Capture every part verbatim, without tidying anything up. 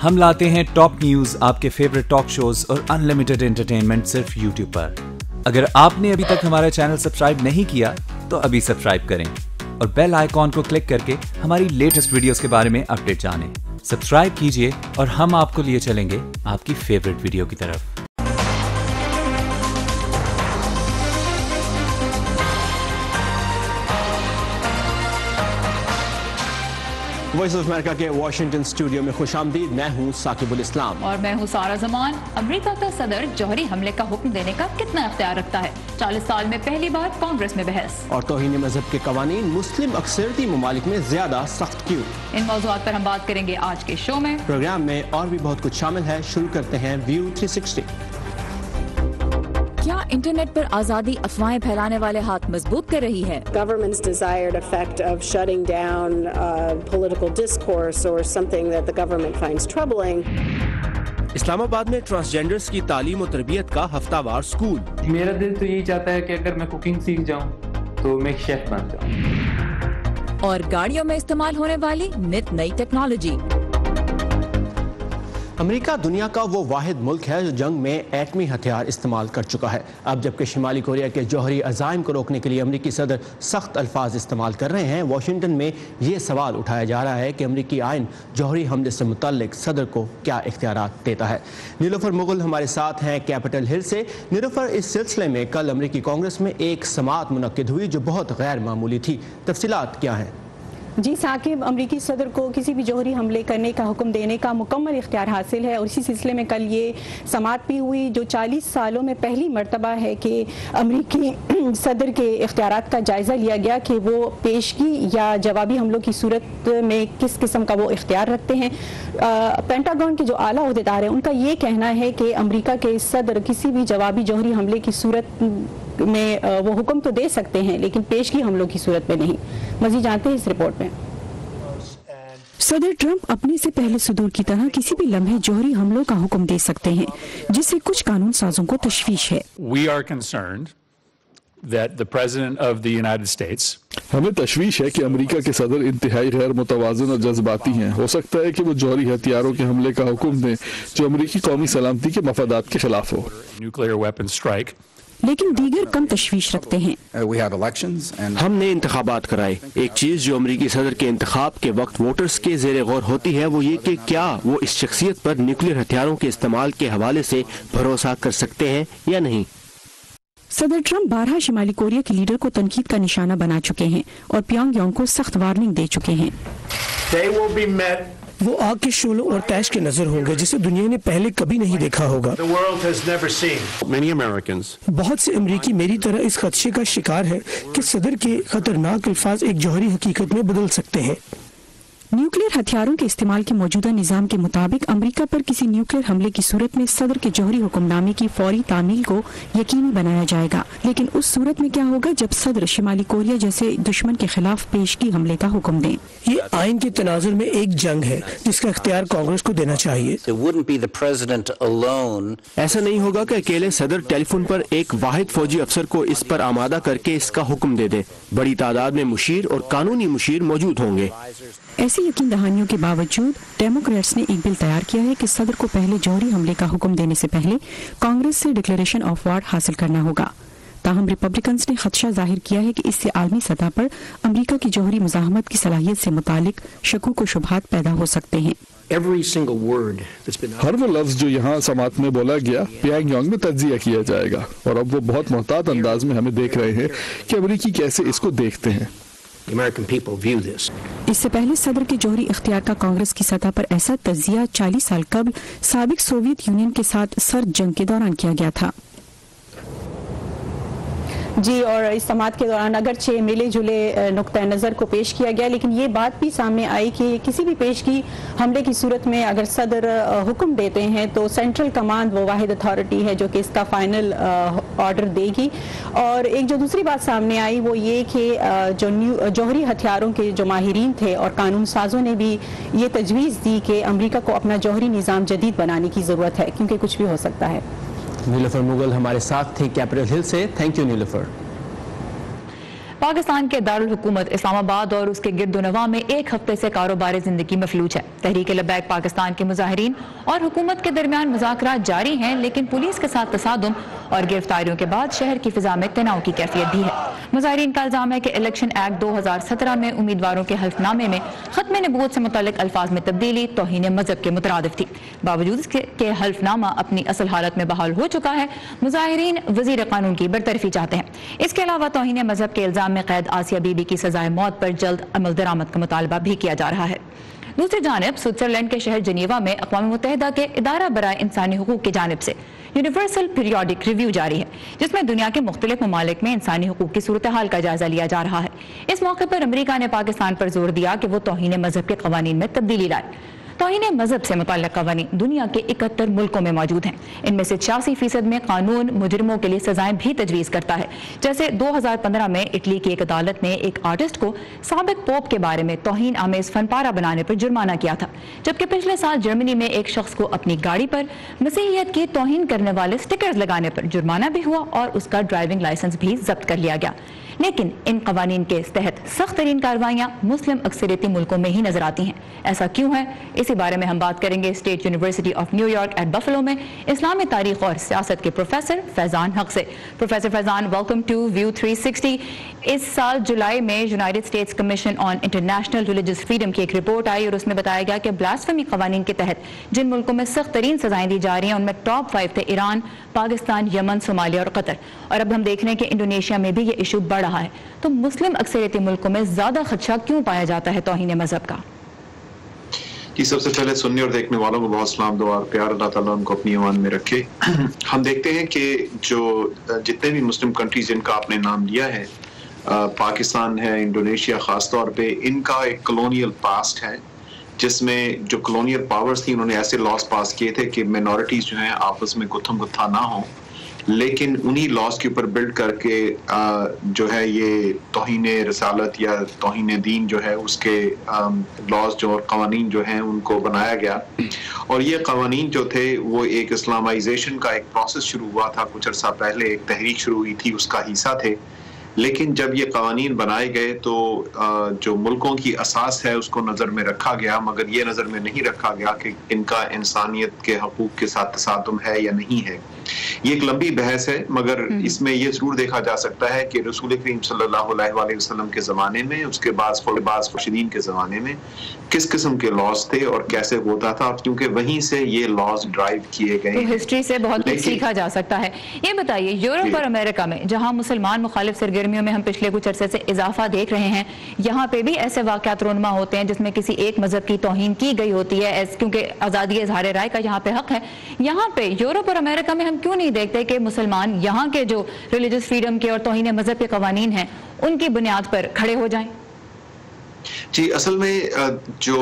ہم لاتے ہیں ٹاپ نیوز، آپ کے فیوریٹ ٹاک شوز اور انلمیٹڈ انٹرٹینمنٹ صرف یوٹیوب پر۔ اگر آپ نے ابھی تک ہمارا چینل سبسکرائب نہیں کیا تو ابھی سبسکرائب کریں اور بیل آئیکن کو کلک کر کے ہماری لیٹسٹ ویڈیوز کے بارے میں اپڈیٹ جانیں۔ سبسکرائب کیجئے اور ہم آپ کو لیے چلیں گے آپ کی فیوریٹ ویڈیو کی طرف۔ وائس آف امریکہ کے واشنگٹن اسٹوڈیو میں خوش آمدید۔ میں ہوں ثاقب الاسلام اور میں ہوں سارا زمان۔ امریکہ کا صدر جوہری حملے کا حکم دینے کا کتنا اختیار رکھتا ہے؟ چالیس سال میں پہلی بار کانگریس میں بحث۔ اور توہین مذہب کے قوانین مسلم اکثریتی ممالک میں زیادہ سخت کیوں؟ ان موضوعات پر ہم بات کریں گے آج کے شو میں۔ پروگرام میں اور بھی بہت کچھ شامل ہے۔ شروع کرتے ہیں ویو تھری سکسٹی۔ کیا انٹرنیٹ پر آزادی افواہیں پھیلانے والے ہاتھ مضبوط کر رہی ہے؟ Government's desired effect of shutting down uh, political discourse or something that the government finds troubling. اسلام آباد میں ٹرانسجینڈرز کی تعلیم و تربیت کا ہفتہ وار اسکول۔ میرا دل تو یہی چاہتا ہے کہ اگر میں کوکنگ سیکھ جاؤں تو میں ایک شیف بن جاؤں۔ اور گاڑیوں میں استعمال ہونے والی نت نئی ٹیکنالوجی۔ امریکہ دنیا کا وہ واحد ملک ہے جو جنگ میں ایٹمی ہتھیار استعمال کر چکا ہے۔ اب جبکہ شمالی کوریا کے جوہری عزائم کو روکنے کے لیے امریکی صدر سخت الفاظ استعمال کر رہے ہیں، واشنگٹن میں یہ سوال اٹھایا جا رہا ہے کہ امریکی آئین جوہری حملے سے متعلق صدر کو کیا اختیارات دیتا ہے۔ نیلوفر مغل ہمارے ساتھ ہیں کیپٹل ہل سے۔ نیلوفر، اس سلسلے میں کل امریکی کانگریس میں ایک سماعت منعقد ہوئی جو بہت غیر معمولی تھی، تفصیلات کیا ہیں؟ جی ثاقب، امریکی صدر کو کسی بھی جوہری حملے کرنے کا حکم دینے کا مکمل اختیار حاصل ہے اور اسی سلسلے میں کل یہ سماعت بھی ہوئی جو چالیس سالوں میں پہلی مرتبہ ہے کہ امریکی صدر کے اختیارات کا جائزہ لیا گیا کہ وہ پیشگی یا جوابی حملوں کی صورت میں کس قسم کا وہ اختیار رکھتے ہیں۔ پینٹاگون کے جو اعلیٰ عہدیدار ہیں ان کا یہ کہنا ہے کہ امریکہ کے صدر کسی بھی جوابی جوہری حملے کی صورت میں وہ حکم تو دے سکتے ہیں لیکن پیشگی حملوں کی صورت میں نہیں۔ مزید جانتے ہیں اس رپورٹ میں۔ صدر ٹرمپ اپنے سے پہلے صدور کی طرح کسی بھی لمحے جوہری حملوں کا حکم دے سکتے ہیں، جس سے کچھ قانون سازوں کو تشویش ہے۔ We are concerned that the President of the United States ہمیں تشویش ہے کہ امریکہ کے صدر انتہائی غیر متوازن اور جذباتی ہیں۔ ہو سکتا ہے کہ وہ جوہری ہتھیاروں کے حملے کا حکم دیں جو امریکی قومی سلامتی کے مفادات کے خلاف ہو۔ nuclear weapon strike. لیکن دیگر کم تشویش رکھتے ہیں۔ ہم نے انتخابات کرائے۔ ایک چیز جو امریکی صدر کے انتخاب کے وقت ووٹرز کے زیر غور ہوتی ہے وہ یہ کہ کیا وہ اس شخصیت پر نیوکلیئر ہتھیاروں کے استعمال کے حوالے سے بھروسہ کر سکتے ہیں یا نہیں۔ صدر ٹرمپ بارہا شمالی کوریا کے لیڈر کو تنقید کا نشانہ بنا چکے ہیں اور پیونگ یانگ کو سخت وارننگ دے چکے ہیں۔ وہ آگ کے شعلوں اور تیش کے نظر ہوں گے جسے دنیا نے پہلے کبھی نہیں دیکھا ہوگا۔ بہت سے امریکی میری طرح اس خدشے کا شکار ہیں کہ صدر کے خطرناک الفاظ ایک جوہری حقیقت میں بدل سکتے ہیں۔ نیوکلیئر ہتھیاروں کے استعمال کے موجودہ نظام کے مطابق امریکہ پر کسی نیوکلیئر حملے کی صورت میں صدر کے جوہری حکم نامے کی فوری تعمیل کو یقینی بنایا جائے گا، لیکن اس صورت میں کیا ہوگا جب صدر شمالی کوریا جیسے دشمن کے خلاف پیشگی حملے کا حکم دیں؟ یہ آئین کے تناظر میں ایک جنگ ہے جس کا اختیار کانگریس کو دینا چاہیے۔ ایسا نہیں ہوگا کہ اکیلے صدر ٹیلی فون پر ایک واحد فوجی افسر کو اس پر آمادہ کر کے اس کا حکم دے دے۔ بڑی تعداد میں مشیر اور قانونی مشیر موجود ہوں گے۔ ایسی یقین دہانیوں کے باوجود ڈیموکریٹس نے ایک بل تیار کیا ہے کہ صدر کو پہلے جوہری حملے کا حکم دینے سے پہلے کانگریس سے ڈکلیریشن آف وار حاصل کرنا ہوگا۔ تاہم ریپبلکنز نے خدشہ ظاہر کیا ہے کہ اس سے عالمی سطح پر امریکہ کی جوہری مزاحمت کی صلاحیت سے متعلق شکوک و شبہات پیدا ہو سکتے ہیں۔ ہر وہ لفظ جو یہاں سماعت میں بولا گیا پیانگ یانگ میں تجزیہ کیا جائے گا اور اب وہ بہت محتاط انداز میں ہمیں دیکھ رہے ہیں کہ امریکی کیسے اس کو دیکھتے ہیں۔ اس سے پہلے صدر کے جوہری اختیار کا کانگریس کی سطح پر ایسا تجزیہ چالیس سال قبل سابق سوویت یونین کے ساتھ سرد جنگ کے دوران کیا گیا تھا۔ جی، اور اس سماعت کے دوران اگرچہ ملے جلے نقطہ نظر کو پیش کیا گیا لیکن یہ بات بھی سامنے آئی کہ کسی بھی پیشگی حملے کی صورت میں اگر صدر حکم دیتے ہیں تو سینٹرل کمانڈ وہ واحد اتھارٹی ہے جو کہ اس کا فائنل آرڈر دے گی۔ اور ایک جو دوسری بات سامنے آئی وہ یہ کہ جو جوہری ہتھیاروں کے جو ماہرین تھے اور قانون سازوں نے بھی یہ تجویز دی کہ امریکہ کو اپنا جوہری نظام جدید بنانے کی ضرورت ہے کیونکہ کچھ بھی ہو سکتا ہے۔ نیلوفر مغل ہمارے ساتھ تھی کیپٹل ہل سے۔ تھینک یو نیلوفر۔ پاکستان کے دارالحکومت اسلام آباد اور اس کے گرد و نواح میں ایک ہفتے سے کاروبار زندگی مفلوج ہے. تحریک لبیک پاکستان کے مظاہرین اور حکومت کے درمیان مذاکرات جاری ہیں، لیکن پولیس کے ساتھ تصادم اور گرفتاریوں کے بعد شہر کی فضا میں تناؤ کی کیفیت بھی ہے. مظاہرین کا الزام ہے کہ الیکشن ایکٹ دو ہزار سترہ میں امیدواروں کے حلف نامے میں ختم نبوت سے متعلق الفاظ میں تبدیلی توہین مذہب کے مترادف تھی. باوجود اس کے حلف نامہ اپنی اصل حالت میں بحال ہو چکا ہے. مظاہرین وزیر قانون کی برطرفی چاہتے ہیں. اس کے علاوہ توہین مذہب کے الزام میں قید آسیہ بی بی کی سزائے موت پر جلد عمل درآمد کا مطالبہ بھی کیا جا رہا ہے. دوسری جانب سوئٹزرلینڈ کے شہر جنیوا میں اقوام متحدہ کے ادارہ برائے انسانی حقوق کی جانب سے یونیورسل پیریوڈک ریویو جاری ہے، جس میں دنیا کے مختلف ممالک میں انسانی حقوق کی صورتحال کا جائزہ لیا جا رہا ہے. اس موقع پر امریکہ نے پاکستان پر زور دیا کہ وہ توہین مذہب کے قوانین میں تبدیلی لائے. توہین مذہب سے متعلق قوانین دنیا کے اکہتر ملکوں میں موجود ہیں. ان میں سے چھیاسی فیصد میں قانون مجرموں کے لیے سزائیں بھی تجویز کرتا ہے. جیسے دو ہزار پندرہ میں اٹلی کی ایک عدالت نے ایک آرٹسٹ کو سابق پوپ کے بارے میں توہین آمیز فن پارہ بنانے پر جرمانہ کیا تھا، جبکہ پچھلے سال جرمنی میں ایک شخص کو اپنی گاڑی پر مسیحیت کی توہین کرنے والے سٹکرز لگانے پر جرمانہ بھی ہوا اور اس کا ڈرائیونگ لائسنس بھی ضبط کر لیا گیا. لیکن ان قوانین کے تحت سخت ترین کارروائیاں مسلم اکثریتی ملکوں میں ہی نظر آتی ہیں. ایسا کیوں ہے؟ اسی بارے میں ہم بات کریں گے State University of New York at Buffalo میں اسلامی تاریخ اور سیاست کے پروفیسر فیضان حق سے. Professor Faizan, welcome to View three sixty. اس سال جولائی میں United States Commission on International Religious Freedom کی ایک رپورٹ آئی اور اس میں بتایا گیا کہ بلاسفیمی قوانین کے تحت جن ملکوں میں سخت ترین سزائیں دی جا رہی ہیں ان میں ٹاپ فائیو تھے ایران، پاکستان، یمن، صومالیہ اور قطر. اور اب ہم دیکھ رہے ہیں کہ انڈونیشیا میں بھی یہ ایشو بڑھ رہا ہے. تو مسلم اکثریتی ملکوں میں زیادہ خدشہ کیوں پایا جاتا ہے توہین مذہب کا؟ جی، سب سے پہلے سننے اور دیکھنے والوں کو بہت سلام، دعا اور پیار، اللہ تعالیٰ ان کو اپنی ایمان میں رکھے. ہم دیکھتے ہیں کہ جو جتنے بھی مسلم کنٹریز جن کا آپ نے نام لیا ہے، پاکستان ہے، انڈونیشیا خاص طور پہ، ان کا ایک کلونیل پاسٹ ہے جس میں جو کلونیل پاورز تھی انہوں نے ایسے لاس پاس کیے تھے کہ مینورٹیز جو ہیں آپس میں گتھم گتھا نہ ہوں، لیکن انہی لاس کے اوپر بلڈ کر کے جو ہے یہ توہین رسالت یا توہین دین جو ہے اس کے لاس جو اور قوانین جو ہیں ان کو بنایا گیا. اور یہ قوانین جو تھے وہ ایک اسلامائزیشن کا ایک پروسیس شروع ہوا تھا کچھ عرصہ پہلے، ایک تحریک شروع ہوئی تھی، اس کا حصہ تھے. لیکن جب یہ قوانین بنائے گئے تو جو ملکوں کی اساس ہے اس کو نظر میں رکھا گیا، مگر یہ نظر میں نہیں رکھا گیا کہ ان کا انسانیت کے حقوق کے ساتھ تصادم ہے یا نہیں ہے. یہ ایک لمبی بحث ہے، مگر اس میں یہ ضرور دیکھا جا سکتا ہے کہ رسول کریم صلی اللہ علیہ وآلہ وسلم کے زمانے میں، اس کے بعد بعض مرشدین کے زمانے میں کس قسم کے لاس تھے اور کیسے ہوتا تھا، کیونکہ وہیں سے یہ لاس ڈرائیو کیے گئے ہیں. ہسٹری سے بہت کچھ سیکھا جا سکتا ہے. یہ بتائیے، یورپ اور امریکہ میں جہاں مسلمان مخالف سرگرمیوں میں ہم پچھلے کچھ عرصے سے اضافہ دیکھ رہے ہیں، یہاں پہ بھی ایسے واقعات رونما ہوتے ہیں جس میں کسی ایک مذہب کی توہین کی گئی ہوتی ہے، کیونکہ آزادی اظہار رائے کا یہاں پہ حق ہے. یہاں پہ یورپ اور امریکہ میں ہم کیوں نہیں دیکھتے کہ مسلمان یہاں کے جو ریلیجس فریڈم کے اور توہین مذہب کے قوانین ہیں ان کی بنیاد پر کھڑے ہو جائیں؟ جی، اصل میں جو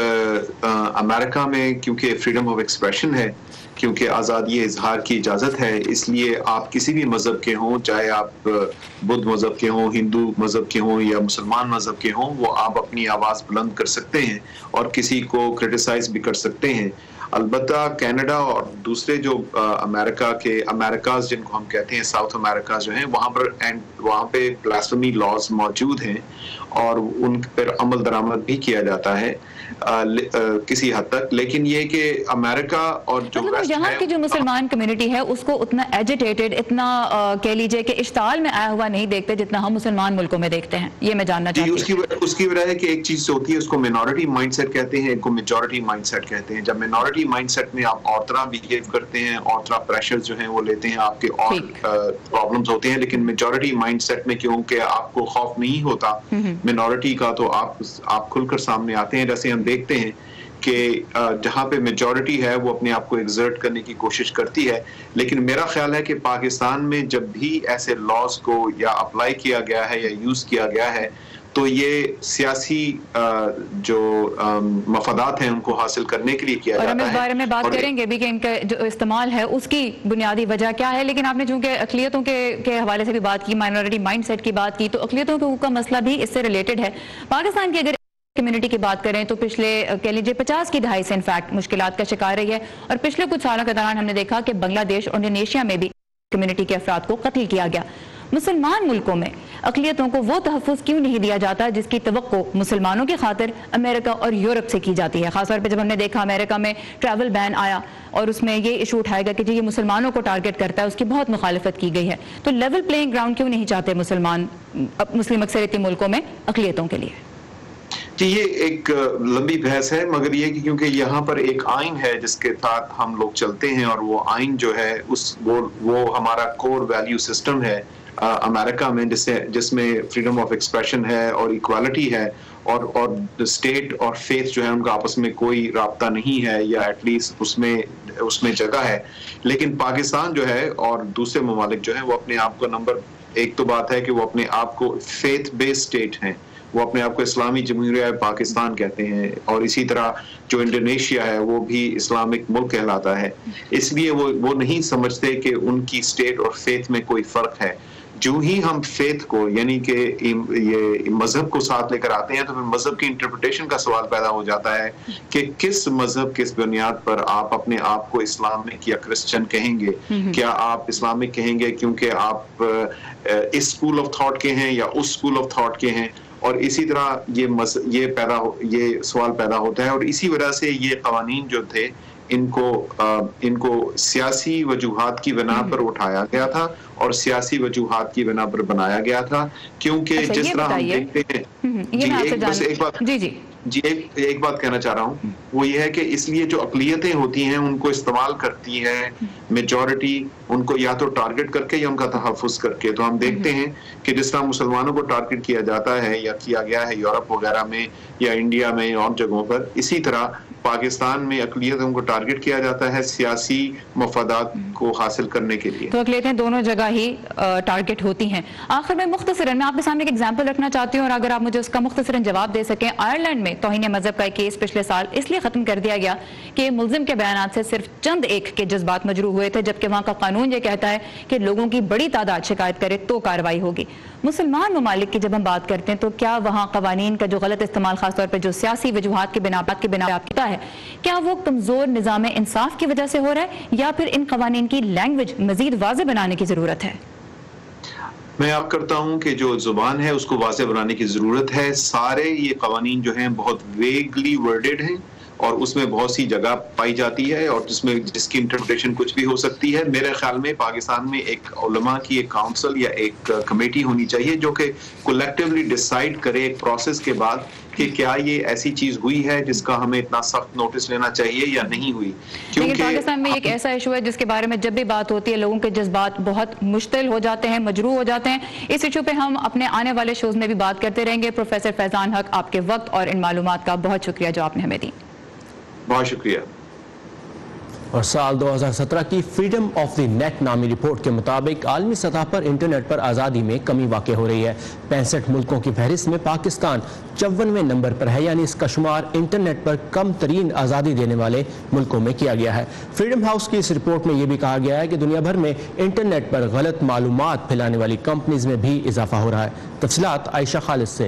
امریکہ میں کیونکہ فریڈم آف ایکسپریشن ہے، کیونکہ آزادی اظہار کی اجازت ہے، اس لیے آپ کسی بھی مذہب کے ہوں، چاہے آپ بدھ مذہب کے ہوں، ہندو مذہب کے ہوں یا مسلمان مذہب کے ہوں، وہ آپ اپنی آواز بلند کر سکتے ہیں اور کسی کو کرٹیسائز بھی کر سکتے ہیں. البتہ کینیڈا اور دوسرے جو امریکہ کے امریکاز جن کو ہم کہتے ہیں ساؤتھ امریکاز جو ہیں، وہاں پر وہاں پہ بلاسفیمی لاز موجود ہیں اور ان پر عمل درآمد بھی کیا جاتا ہے کسی حد تک. لیکن یہ کہ امریکہ اور جو یہاں کی جو مسلمان کمیونٹی ہے اس کو اتنا ایجیٹیٹڈ، اتنا کہہ لیجئے کہ اشتعال میں آیا ہوا نہیں دیکھتے جتنا ہم مسلمان ملکوں میں دیکھتے ہیں. یہ میں جاننا چاہتی ہوں. اس کی وجہ ہے کہ ایک چیز ہوتی ہے اس کو مینورٹی مائنڈ سیٹ کہتے ہیں، ایک کو میجورٹی مائنڈ سیٹ کہتے ہیں. جب مینورٹی مائنڈ سیٹ میں آپ اور طرح بہیو کرتے ہیں، اور طرح پریشر جو ہیں وہ لیتے ہیں، آپ کے اور پرابلمز ہوتے ہیں. لیکن میجورٹی مائنڈ سیٹ میں کیونکہ آپ کو خوف نہیں ہوتا مینورٹی کا، تو آپ آپ کھل کر سامنے آتے ہیں. جیسے ہم دیکھتے ہیں کہ جہاں پہ میجورٹی ہے وہ اپنے آپ کو ایگزرٹ کرنے کی کوشش کرتی ہے. لیکن میرا خیال ہے کہ پاکستان میں جب بھی ایسے لاز کو یا اپلائی کیا گیا ہے یا یوز کیا گیا ہے تو یہ سیاسی جو مفادات ہیں ان کو حاصل کرنے کے لیے کیا جاتا ہے. اور ہم اس بارے میں بات کریں گے بھی کہ ان کا جو استعمال ہے اس کی بنیادی وجہ کیا ہے. لیکن آپ نے چونکہ اقلیتوں کے کے حوالے سے بھی بات کی، مائنورٹی مائنڈ سیٹ کی بات کی، تو اقلیتوں کے حقوق کا مسئلہ بھی اس سے ریلیٹڈ ہے. پاکستان کی اگر کمیونٹی کی بات کریں تو پچھلے کہہ لیجیے پچاس کی دہائی سے انفیکٹ مشکلات کا شکار رہی ہے، اور پچھلے کچھ سالوں کے دوران ہم نے دیکھا کہ بنگلہ دیش اور انڈونیشیا میں بھی کمیونٹی کے افراد کو قتل کیا گیا. مسلمان ملکوں میں اقلیتوں کو وہ تحفظ کیوں نہیں دیا جاتا جس کی توقع مسلمانوں کی خاطر امریکہ اور یورپ سے کی جاتی ہے؟ خاص طور پہ جب ہم نے دیکھا امریکہ میں ٹریول بین آیا اور اس میں یہ ایشو اٹھایا گیا کہ جی یہ مسلمانوں کو ٹارگٹ کرتا ہے، اس کی بہت مخالفت کی گئی ہے، تو لیول پلینگ گراؤنڈ کیوں نہیں چاہتے مسلمان مسلم اکثریتی ملکوں میں اقلیتوں کے لیے؟ جی یہ ایک لمبی بحث ہے، مگر یہ کہ کیونکہ یہاں پر ایک آئین ہے جس کے ساتھ ہم لوگ چلتے ہیں، اور وہ آئین جو ہے اس وہ وہ ہمارا کور ویلیو سسٹم ہے امریکہ میں، جس سے جس میں فریڈم آف ایکسپریشن ہے اور ایکوالٹی ہے، اور اور اسٹیٹ اور فیتھ جو ہے ان کا آپس میں کوئی رابطہ نہیں ہے، یا ایٹ لیسٹ اس میں اس میں جگہ ہے. لیکن پاکستان جو ہے اور دوسرے ممالک جو ہیں وہ اپنے آپ کو نمبر ایک تو بات ہے کہ وہ اپنے آپ کو فیتھ بیس اسٹیٹ ہیں، وہ اپنے آپ کو اسلامی جمہوریہ پاکستان کہتے ہیں، اور اسی طرح جو انڈونیشیا ہے وہ بھی اسلامک ملک کہلاتا ہے. اس لیے وہ وہ نہیں سمجھتے کہ ان کی اسٹیٹ اور فیتھ میں کوئی فرق ہے. جو ہی ہم فیتھ کو یعنی کہ یہ مذہب کو ساتھ لے کر آتے ہیں تو پھر مذہب کی انٹرپریٹیشن کا سوال پیدا ہو جاتا ہے کہ کس مذہب کس بنیاد پر آپ اپنے آپ کو اسلامک یا کرسچن کہیں گے. کیا آپ اسلامک کہیں گے کیونکہ آپ اس اسکول آف تھاٹ کے ہیں یا اس اسکول آف تھاٹ کے ہیں؟ اور اسی طرح یہ یہ پیدا یہ سوال پیدا ہوتا ہے، اور اسی وجہ سے یہ قوانین جو تھے ان کو ان کو سیاسی وجوہات کی بنا پر اٹھایا گیا تھا اور سیاسی وجوہات کی بنا پر بنایا گیا تھا، کیونکہ جس طرح ہم دیکھتے ہیں جی ایک بس ایک بات جی جی جی ایک ایک بات کہنا چاہ رہا ہوں، وہ یہ ہے کہ اس لیے جو اقلیتیں ہوتی ہیں ان کو استعمال کرتی ہے میجورٹی، ان کو یا تو ٹارگٹ کر کے یا ان کا تحفظ کر کے. تو ہم دیکھتے ہیں کہ جس طرح مسلمانوں کو ٹارگٹ کیا جاتا ہے یا کیا گیا ہے یورپ وغیرہ میں یا انڈیا میں اور جگہوں پر، اسی طرح پاکستان میں اقلیتوں کو ٹارگٹ کیا جاتا ہے سیاسی مفادات کو حاصل کرنے کے لیے. تو اقلیتیں دونوں جگہ ہی ٹارگٹ ہوتی ہیں. آخر میں مختصراً میں آپ کے سامنے ایک ایگزامپل رکھنا چاہتی ہوں، اور اگر آپ مجھے اس کا مختصراً جواب دے سکیں. آئرلینڈ میں توہین مذہب کا ایک کیس پچھلے سال اس لیے ختم کر دیا گیا کہ ملزم کے بیانات سے صرف چند ایک کے جذبات مجروح ہوئے تھے، جبکہ وہاں کا قانون یہ کہتا ہے کہ لوگوں کی بڑی تعداد شکایت کرے تو کارروائی ہوگی. مسلمان ممالک کی جب ہم بات کرتے ہیں تو کیا وہاں قوانین کا جو غلط استعمال خاص طور پہ جو سیاسی وجوہات کی بنا پر بنا ہوتا ہے، کیا وہ کمزور نظام انصاف کی وجہ سے ہو رہا ہے یا پھر ان قوانین کی لینگویج مزید واضح بنانے کی ضرورت ہے؟ میں آپ کرتا ہوں کہ جو زبان ہے اس کو واضح بنانے کی ضرورت ہے. سارے یہ قوانین جو ہیں بہت ویگلی ورڈڈ ہیں اور اس میں بہت سی جگہ پائی جاتی ہے اور جس میں جس کی انٹرپریٹیشن کچھ بھی ہو سکتی ہے. میرے خیال میں پاکستان میں ایک علماء کی ایک کاؤنسل یا ایک کمیٹی ہونی چاہیے جو کہ کولیکٹیولی ڈیسائیڈ کرے ایک پروسیس کے بعد کہ کیا یہ ایسی چیز ہوئی ہے جس کا ہمیں اتنا سخت نوٹس لینا چاہیے یا نہیں ہوئی. لیکن پاکستان میں ایک ایسا ایشو ہے جس کے بارے میں جب بھی بات ہوتی ہے لوگوں کے جذبات بہت مشتعل ہو جاتے ہیں، مجروح ہو جاتے ہیں. اس ایشو پہ ہم اپنے آنے والے شوز میں بھی بات کرتے رہیں گے. پروفیسر فیضان حق، آپ کے وقت اور ان معلومات کا بہت شکریہ جو آپ نے ہمیں دی. بہت شکریہ. اور سال دو ہزار سترہ کی فریڈم آف دی نیٹ نامی رپورٹ کے مطابق عالمی سطح پر انٹرنیٹ پر آزادی میں کمی واقع ہو رہی ہے. پینسٹھ ملکوں کی فہرست میں پاکستان چونویں نمبر پر ہے، یعنی اس کا شمار انٹرنیٹ پر کم ترین آزادی دینے والے ملکوں میں کیا گیا ہے. فریڈم ہاؤس کی اس رپورٹ میں یہ بھی کہا گیا ہے کہ دنیا بھر میں انٹرنیٹ پر غلط معلومات پھیلانے والی کمپنیز میں بھی اضافہ ہو رہا ہے. تفصیلات عائشہ خالد سے.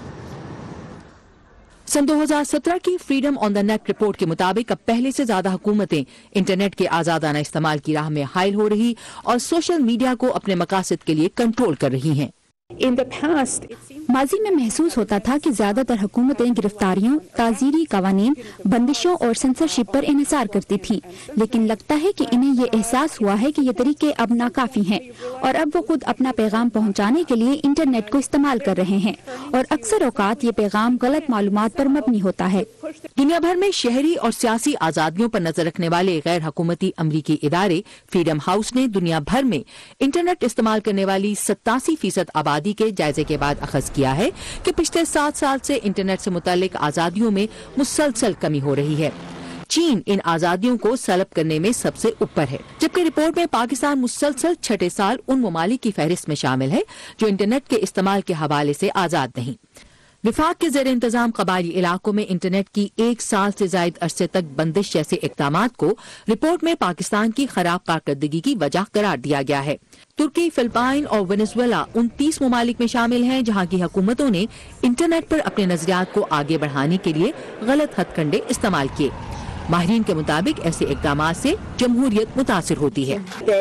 سن دو ہزار سترہ کی فریڈم آن دا نیٹ رپورٹ کے مطابق اب پہلے سے زیادہ حکومتیں انٹرنیٹ کے آزادانہ استعمال کی راہ میں حائل ہو رہی اور سوشل میڈیا کو اپنے مقاصد کے لیے کنٹرول کر رہی ہیں. ماضی میں محسوس ہوتا تھا کہ زیادہ تر حکومتیں گرفتاریوں، تعزیری قوانین، بندشوں اور سنسرشپ پر انحصار کرتی تھیں، لیکن لگتا ہے کہ انہیں یہ احساس ہوا ہے کہ یہ طریقے اب ناکافی ہیں اور اب وہ خود اپنا پیغام پہنچانے کے لیے انٹرنیٹ کو استعمال کر رہے ہیں، اور اکثر اوقات یہ پیغام غلط معلومات پر مبنی ہوتا ہے. دنیا بھر میں شہری اور سیاسی آزادیوں پر نظر رکھنے والے غیر حکومتی امریکی ادارے فریڈم ہاؤس نے دنیا بھر میں انٹرنیٹ استعمال کرنے والی ستاسی فیصد آبادی کے جائزے کے بعد اخذ کیا ہے کہ پچھلے سات سال سے انٹرنیٹ سے متعلق آزادیوں میں مسلسل کمی ہو رہی ہے. چین ان آزادیوں کو سلب کرنے میں سب سے اوپر ہے، جبکہ رپورٹ میں پاکستان مسلسل چھٹے سال ان ممالک کی فہرست میں شامل ہے جو انٹرنیٹ کے استعمال کے حوالے سے آزاد نہیں. وفاق کے زیر انتظام قبائلی علاقوں میں انٹرنیٹ کی ایک سال سے زائد عرصے تک بندش جیسے اقدامات کو رپورٹ میں پاکستان کی خراب کارکردگی کی وجہ قرار دیا گیا ہے. ترکی، فلپائن اور وینزویلا ان تیس ممالک میں شامل ہیں جہاں کی حکومتوں نے انٹرنیٹ پر اپنے نظریات کو آگے بڑھانے کے لیے غلط ہتھ کنڈے استعمال کیے. ماہرین کے مطابق ایسے اقدامات سے جمہوریت متاثر ہوتی ہے۔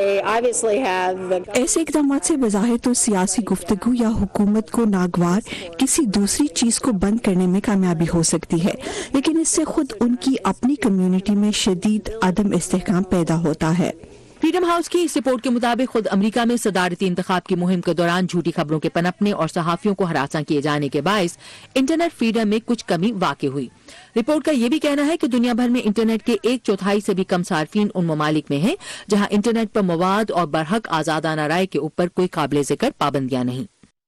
ایسے اقدامات سے بظاہر تو سیاسی گفتگو یا حکومت کو ناگوار کسی دوسری چیز کو بند کرنے میں کامیابی ہو سکتی ہے، لیکن اس سے خود ان کی اپنی کمیونٹی میں شدید عدم استحکام پیدا ہوتا ہے۔ فریڈم ہاؤس کی اس رپورٹ کے مطابق خود امریکہ میں صدارتی انتخاب کی مہم کے دوران جھوٹی خبروں کے پنپنے اور صحافیوں کو ہراساں کیے جانے کے باعث انٹرنیٹ فریڈم میں کچھ کمی واقع ہوئی۔ رپورٹ کا یہ بھی کہنا ہے کہ دنیا بھر میں انٹرنیٹ کے ایک چوتھائی سے بھی کم صارفین ان ممالک میں ہیں جہاں انٹرنیٹ پر مواد اور برحق آزادانہ رائے کے اوپر کوئی قابل ذکر پابندیاں نہیں۔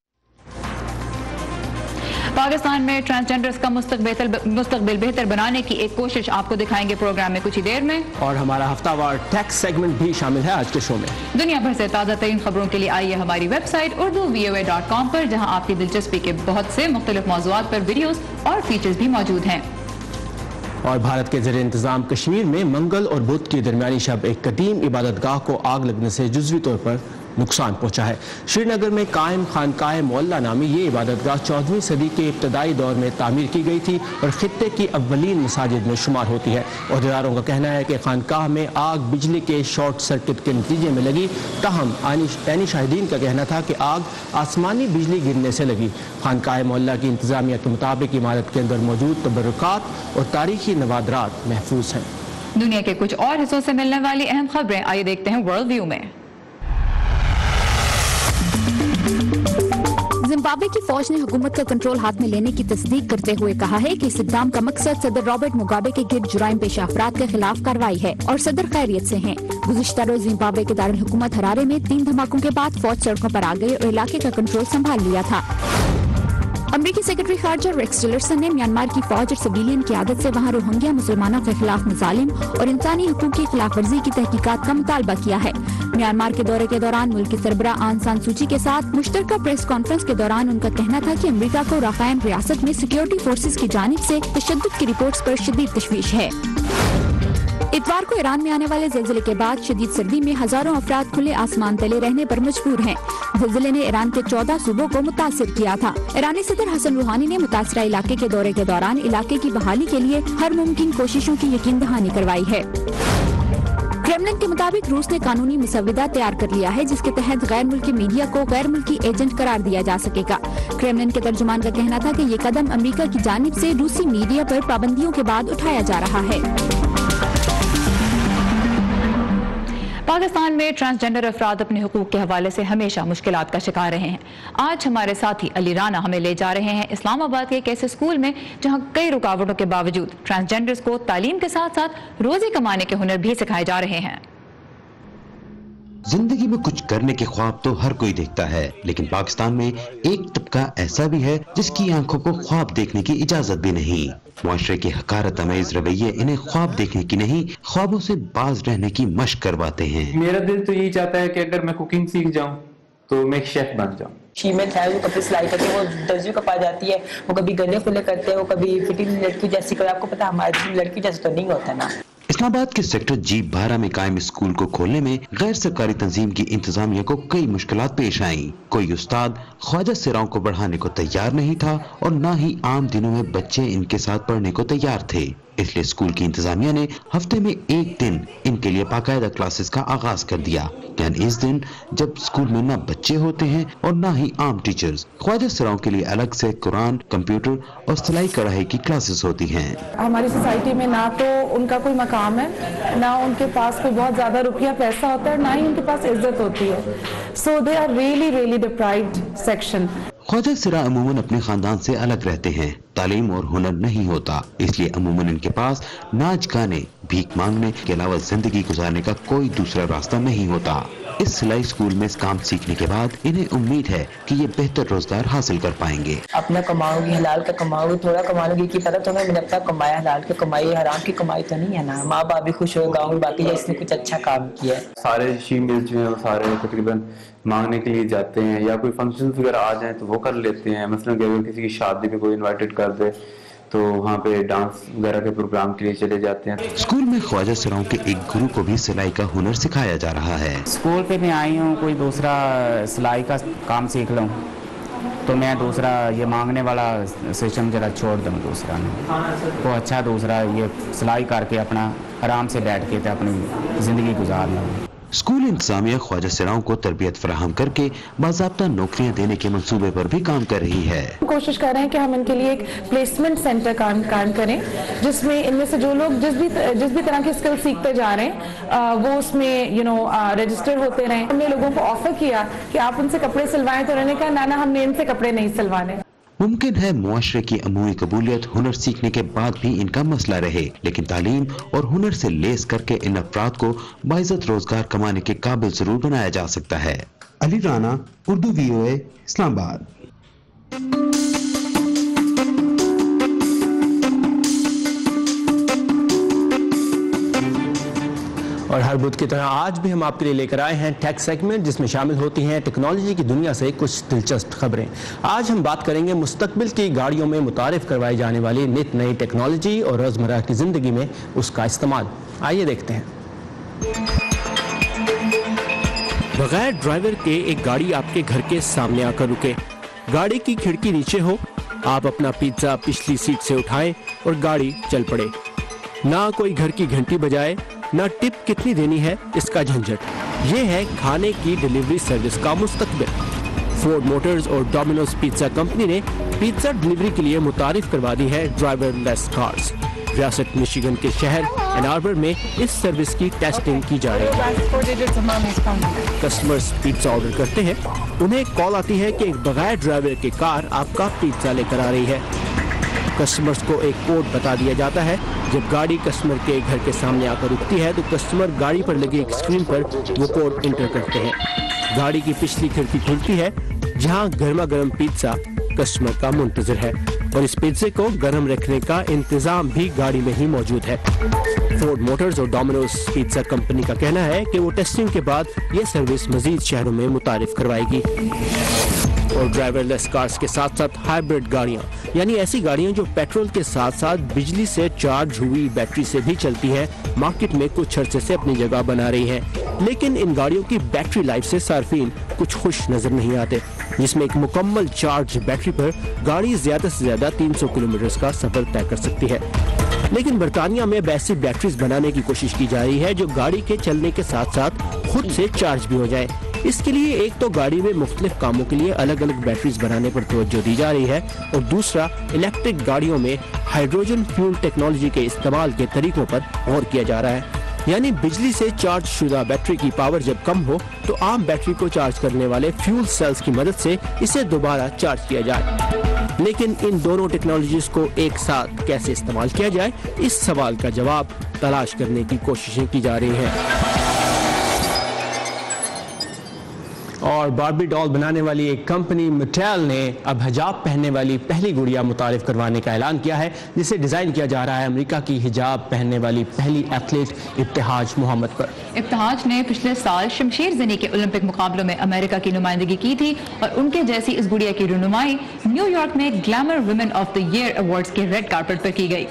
پاکستان میں ٹرانسجینڈرز کا مستقبل بہتر بنانے کی ایک کوشش آپ کو دکھائیں گے پروگرام میں کچھ ہی دیر میں، اور ہمارا ہفتہ وار ٹیکس سیگمنٹ بھی شامل ہے آج کے شو میں۔ دنیا بھر سے تازہ ترین خبروں کے لیے آئیے ہماری website Urdu V O A dot com پر، جہاں آپ کی دلچسپی کے بہت سے مختلف موضوعات پر ویڈیوز اور فیچرز بھی موجود ہیں۔ اور بھارت کے زیر انتظام کشمیر میں منگل اور بدھ کی درمیانی شب ایک قدیم عبادت گاہ کو آگ لگنے سے جزوی طور پر نقصان پہنچا ہے۔ شری نگر میں قائم خانقاہ معلّہ نامی یہ عبادت گاہ چودہویں صدی کے ابتدائی دور میں تعمیر کی گئی تھی اور خطے کی اولین مساجد میں شمار ہوتی ہے۔ عہدیداروں کا کہنا ہے کہ خانقاہ میں آگ بجلی کے شارٹ سرکٹ کے نتیجے میں لگی، تاہم عینی شاہدین کا کہنا تھا کہ آگ آسمانی بجلی گرنے سے لگی۔ خانقاہ معلّہ کی انتظامیہ کے مطابق عمارت کے اندر موجود تبرکات اور تاریخی نوادرات محفوظ ہیں۔ دنیا کے کچھ اور حصوں سے ملنے والی اہم خبریں آئیے دیکھتے ہیں ورلڈ ویو میں۔ زمبابوے کی فوج نے حکومت کا کنٹرول ہاتھ میں لینے کی تصدیق کرتے ہوئے کہا ہے کہ اس اقدام کا مقصد صدر رابرٹ مگابے کے گرد جرائم پیشہ افراد کے خلاف کارروائی ہے اور صدر خیریت سے ہیں۔ گزشتہ روز زمبابوے کے دارالحکومت ہرارے میں تین دھماکوں کے بعد فوج سڑکوں پر آ گئی اور علاقے کا کنٹرول سنبھال لیا تھا۔ امریکی سیکرٹری خارجہ ریکس ٹیلرسن نے میانمار کی فوج اور سویلین قیادت سے وہاں روہنگیا مسلمانوں کے خلاف مظالم اور انسانی حقوق کی خلاف ورزی کی تحقیقات کا مطالبہ کیا ہے۔ میانمار کے دورے کے دوران ملک کی سربراہ آن سان سوچی کے ساتھ مشترکہ پریس کانفرنس کے دوران ان کا کہنا تھا کہ امریکہ کو رخائن ریاست میں سیکیورٹی فورسز کی جانب سے تشدد کی رپورٹس پر شدید تشویش ہے۔ اتوار کو ایران میں آنے والے زلزلے کے بعد شدید سردی میں ہزاروں افراد کھلے آسمان تلے رہنے پر مجبور ہیں۔ زلزلے نے ایران کے چودہ صوبوں کو متاثر کیا تھا۔ ایرانی صدر حسن روحانی نے متاثرہ علاقے کے دورے کے دوران علاقے کی بحالی کے لیے ہر ممکن کوششوں کی یقین دہانی کروائی ہے۔ کرملن کے مطابق روس نے قانونی مسودہ تیار کر لیا ہے جس کے تحت غیر ملکی میڈیا کو غیر ملکی ایجنٹ قرار دیا جا سکے گا۔ کرملن کے ترجمان کا کہنا تھا کہ یہ قدم امریکہ کی جانب سے روسی میڈیا پر پابندیوں کے بعد اٹھایا جا رہا ہے۔ پاکستان میں ٹرانسجینڈر افراد اپنے حقوق کے حوالے سے ہمیشہ مشکلات کا شکار رہے ہیں۔ آج ہمارے ساتھی علی رانا ہمیں لے جا رہے ہیں اسلام آباد کے ایک ایسے اسکول میں جہاں کئی رکاوٹوں کے باوجود ٹرانسجینڈرز کو تعلیم کے ساتھ ساتھ روزی کمانے کے ہنر بھی سکھائے جا رہے ہیں۔ زندگی میں کچھ کرنے کے خواب تو ہر کوئی دیکھتا ہے، لیکن پاکستان میں ایک طبقہ ایسا بھی ہے جس کی آنکھوں کو خواب دیکھنے کی اجازت بھی نہیں۔ معاشرے کے حقارت امیز رویے انہیں خواب دیکھنے کی نہیں، خوابوں سے باز رہنے کی مشق کرواتے ہیں۔ میرا دل تو یہی چاہتا ہے کہ اگر میں کوکنگ سیکھ جاؤں تو میں ایک شیف بن جاؤں۔ شیمت ہے، وہ کپڑے سلائی کرتے ہیں، وہ درزی کا پا جاتی ہے، وہ کبھی گلے کھلے کرتے ہیں، وہ کبھی فٹنگ لڑکی جیسی کرے۔ آپ کو پتا ہماری لڑکی جیسے تو نہیں ہوتا نا۔ اسلام آباد کے سیکٹر جی بارہ میں قائم اسکول کو کھولنے میں غیر سرکاری تنظیم کی انتظامیہ کو کئی مشکلات پیش آئیں۔ کوئی استاد خواجہ سراؤں کو بڑھانے کو تیار نہیں تھا اور نہ ہی عام دنوں میں بچے ان کے ساتھ پڑھنے کو تیار تھے، اس لیے اسکول کی انتظامیہ نے ہفتے میں ایک دن ان کے لیے باقاعدہ کلاسز کا آغاز کر دیا، یعنی اس دن جب اسکول میں نہ بچے ہوتے ہیں اور نہ ہی عام ٹیچرز۔ خواجہ سراؤں کے لیے الگ سے قرآن، کمپیوٹر اور سلائی کڑھائی کی کلاسز ہوتی ہیں۔ ہماری سوسائٹی میں نہ تو ان کا کوئی مقام ہے، نہ ان کے پاس کوئی بہت زیادہ روپیہ پیسہ ہوتا ہے، نہ ہی ان کے پاس عزت ہوتی ہے۔ So they are really really deprived section. خواجہ سرا عموماً اپنے خاندان سے الگ رہتے ہیں، تعلیم اور ہنر نہیں ہوتا، اس لیے عموماً ان کے پاس ناچ گانے، بھیک مانگنے کے علاوہ زندگی گزارنے کا کوئی دوسرا راستہ نہیں ہوتا۔ اس سلائی اسکول میں اس کام سیکھنے کے بعد انہیں امید ہے کہ یہ بہتر روزگار حاصل کر پائیں گے۔ اپنا کماؤ گی، حلال کا کماؤ گی، تھوڑا کما لو گی کہ پتہ تمہیں میں نے اپنا کمایا، حلال کی کمائی، حرام کی کمائی تو نہیں ہے نا۔ ماں باپ بھی خوش ہو گاؤں باقی اس نے کچھ اچھا کام کیا ہے۔ سارے شیمیل جو ہیں وہ سارے تقریباً مانگنے کے لیے جاتے ہیں، یا کوئی فنکشن وغیرہ آ جائیں تو وہ کر لیتے ہیں۔ مثلاً کہ اگر کسی کی شادی پہ کوئی انوائٹڈ کر دے تو وہاں پہ ڈانس وغیرہ کے پروگرام کے لیے چلے جاتے ہیں۔ اسکول میں خواجہ سراؤں کے ایک گرو کو بھی سلائی کا ہنر سکھایا جا رہا ہے۔ اسکول پہ میں آئی ہوں کوئی دوسرا سلائی کا کام سیکھ لوں، تو میں دوسرا یہ مانگنے والا سسٹم ذرا چھوڑ دوں دوسرا وہ اچھا دوسرا یہ سلائی کر کے اپنا آرام سے بیٹھ کے اپنی زندگی گزارنا. اسکول انتظامیہ خواجہ سراؤں کو تربیت فراہم کر کے باضابطہ نوکریاں دینے کے منصوبے پر بھی کام کر رہی ہے. کوشش کر رہے ہیں کہ ہم ان کے لیے ایک پلیسمنٹ سینٹر کام کریں جس میں ان میں سے جو لوگ جس بھی جس بھی طرح کی اسکل سیکھتے جا رہے ہیں وہ اس میں یو نو رجسٹر ہوتے رہیں. ہم نے لوگوں کو آفر کیا کہ آپ ان سے کپڑے سلوائیں تو انہوں نے کہا نانا ہم نے ان سے کپڑے نہیں سلوانے. ممکن ہے معاشرے کی عمومی قبولیت ہنر سیکھنے کے بعد بھی ان کا مسئلہ رہے، لیکن تعلیم اور ہنر سے لیس کر کے ان افراد کو باعزت روزگار کمانے کے قابل ضرور بنایا جا سکتا ہے. علی رانا، اردو وی او اے، اسلام آباد. اور ہر بدھ کی طرح آج بھی ہم آپ کے لیے لے کر آئے ہیں ٹیک سیگمنٹ، جس میں شامل ہوتی ہیں ٹیکنالوجی کی دنیا سے کچھ دلچسپ خبریں. آج ہم بات کریں گے مستقبل کی گاڑیوں میں متعارف کروائی جانے والی نت نئی ٹیکنالوجی اور روزمرہ کی زندگی میں اس کا استعمال. آئیے دیکھتے ہیں. بغیر ڈرائیور کے ایک گاڑی آپ کے گھر کے سامنے آ کر رکے، گاڑی کی کھڑکی نیچے ہو، آپ اپنا پیزا پچھلی سیٹ سے اٹھائیں اور گاڑی چل پڑے. نہ کوئی گھر کی گھنٹی بجائے، نہ ٹپ کتنی دینی ہے اس کا جھنجھٹ. یہ ہے کھانے کی ڈیلیوری سروس کا مستقبل. فورڈ موٹرز اور ڈومینوز پیزا کمپنی نے پیزا ڈیلیوری کے لیے متعارف کروا دی ہے ڈرائیور لیس کارز. ریاست مشیگن کے شہر این آربر میں اس سروس کی ٹیسٹنگ کی جا رہی ہے. کسٹمرز پیزا آرڈر کرتے ہیں، انہیں کال آتی ہے کہ ایک بغیر ڈرائیور کے کار آپ کا پیزا لے کر آ رہی ہے. کسٹمرز کو ایک کوڈ بتا دیا جاتا ہے. جب گاڑی کسٹمر کے گھر کے سامنے آ کر رکتی ہے تو کسٹمر گاڑی پر لگی ایک اسکرین پر وہ کوڈ انٹر کرتے ہیں. گاڑی کی پچھلی کھڑکی کھلتی ہے جہاں گرما گرم پیزا کسٹمر کا منتظر ہے، اور اس پیزے کو گرم رکھنے کا انتظام بھی گاڑی میں ہی موجود ہے. فورڈ موٹرز اور ڈومینوز پیزا کمپنی کا کہنا ہے کہ وہ ٹیسٹنگ کے بعد یہ سروس مزید شہروں میں متعارف کروائے گی. اور ڈرائیور لیس کارز کے ساتھ ساتھ ہائبرڈ گاڑیاں، یعنی ایسی گاڑیاں جو پیٹرول کے ساتھ ساتھ بجلی سے چارج ہوئی بیٹری سے بھی چلتی ہیں، مارکیٹ میں کچھ عرصے سے اپنی جگہ بنا رہی ہیں. لیکن ان گاڑیوں کی بیٹری لائف سے صارفین کچھ خوش نظر نہیں آتے، جس میں ایک مکمل چارج بیٹری پر گاڑی زیادہ سے زیادہ تین سو کلومیٹر کا سفر طے کر سکتی ہے. لیکن برطانیہ میں ایسی بیٹریز بنانے کی کوشش کی جا رہی ہے جو گاڑی کے چلنے کے ساتھ ساتھ خود سے چارج بھی ہو جائے. اس کے لیے ایک تو گاڑی میں مختلف کاموں کے لیے الگ الگ بیٹریز بنانے پر توجہ دی جا رہی ہے، اور دوسرا الیکٹرک گاڑیوں میں ہائیڈروجن فیول ٹیکنالوجی کے استعمال کے طریقوں پر غور کیا جا رہا ہے. یعنی بجلی سے چارج شدہ بیٹری کی پاور جب کم ہو تو عام بیٹری کو چارج کرنے والے فیول سیلز کی مدد سے اسے دوبارہ چارج کیا جائے. لیکن ان دونوں ٹیکنالوجیز کو ایک ساتھ کیسے استعمال کیا جائے، اس سوال کا جواب تلاش کرنے کی کوششیں کی جا رہی ہیں. اور باربی ڈال بنانے والی ایک کمپنی مٹیل نے اب حجاب پہننے والی پہلی گڑیا متعارف کروانے کا اعلان کیا ہے، جسے ڈیزائن کیا جا رہا ہے امریکہ کی حجاب پہننے والی پہلی ایتھلیٹ ابتہاج محمد پر. ابتہاج نے پچھلے سال شمشیر زنی کے اولمپک مقابلوں میں امریکہ کی نمائندگی کی تھی، اور ان کے جیسی اس گڑیا کی رونمائی نیو یارک میں Glamour Women of the Year Awards کے ریڈ کارپٹ پر کی گئی.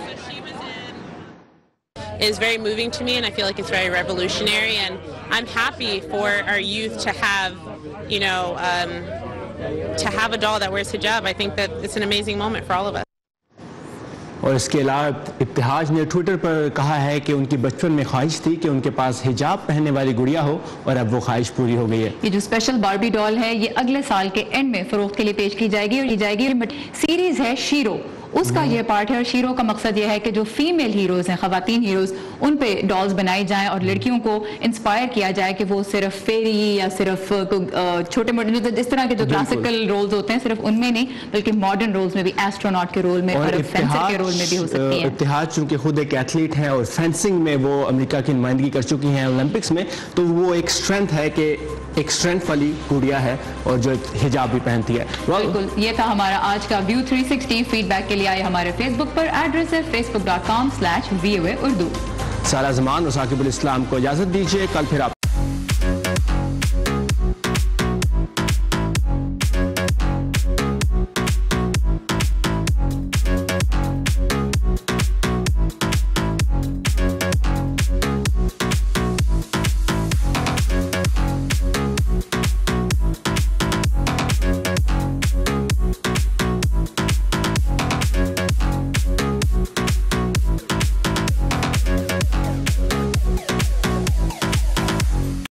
is very moving to me, and I feel like it's very revolutionary, and I'm happy for our youth to have, you know, um, to have a doll that wears hijab. I think that it's an amazing moment for all of us. اور اس کے علاوہ ابتہاج نے Twitter پر کہا ہے کہ ان کی بچپن میں خواہش تھی کہ ان کے پاس حجاب پہننے والی گڑیا ہو، اور اب وہ خواہش پوری ہو گئی ہے. یہ جو اسپیشل باربی ڈال ہے یہ اگلے سال کے اینڈ میں فروخت کے لیے پیش کی جائے گی، اور یہ جائے گی سیریز ہے شیرو، اس کا یہ پارٹ ہے. اور شیرو کا مقصد یہ ہے کہ جو فیمیل ہیروز ہیں، خواتین ہیروز، ان پہ ڈالز بنائی جائیں اور لڑکیوں کو انسپائر کیا جائے کہ وہ صرف فیری یا صرف چھوٹے موٹے اس طرح کے جو کلاسیکل رولز ہوتے ہیں صرف ان میں نہیں، بلکہ ماڈرن رولز میں بھی، ایسٹروناٹ کے رول میں اور فینسر کے رول میں بھی ہو سکتی ہیں. ابتہاج چونکہ خود ایک ایتھلیٹ ہیں اور فینسنگ میں وہ امریکہ کی نمائندگی کر چکی ہیں اولمپکس میں، تو وہ ایک اسٹرینتھ ہے کہ ایک اسٹرینتھ والی گڑیا ہے اور جو حجاب بھی پہنتی ہے. بالکل، یہ تھا ہمارا آج کا View three sixty. Feedback کے لیے آئے ہمارے فیس بک پر، ایڈریس ہے Facebook dot com slash V O A Urdu. Sara Zaman اور ثاقب الاسلام کو اجازت دیجیے، کل پھر آپ